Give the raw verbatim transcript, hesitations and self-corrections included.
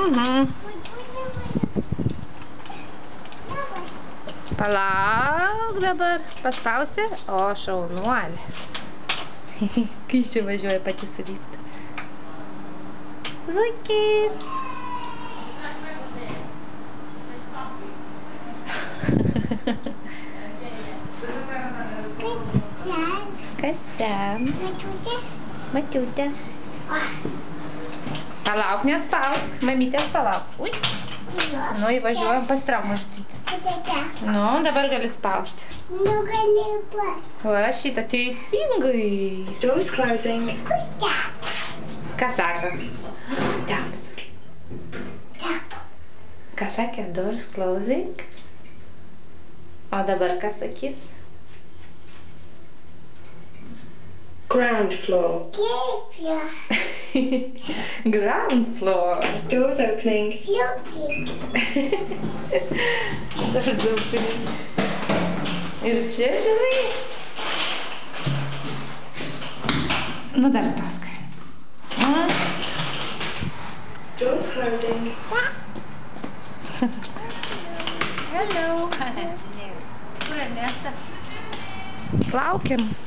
Mhm. Palauk dabar. Paspausi? O, šaunuolė. Kai čia važiuoja pati su liftu. Zukis. Kas ten? Mačiutė. Palauk, nespausk. Mamytės palauk. Ui. Nu, įvažiuojam, pasitrauk mažutyti. Nu, dabar gali spausti. Nu, gali pat. Va, šitą teisingai. Doors closing. Ką sako? Taps. Ką sakė? Doors closing. O dabar ką sakys? Ground floor. Kaip jo. Ground floor. Doors opening. Jūki. Doors opening. Ir čia, žinai? Nu, dar spausk. Doors closing. Hello. Kur Ernesta? Laukiam.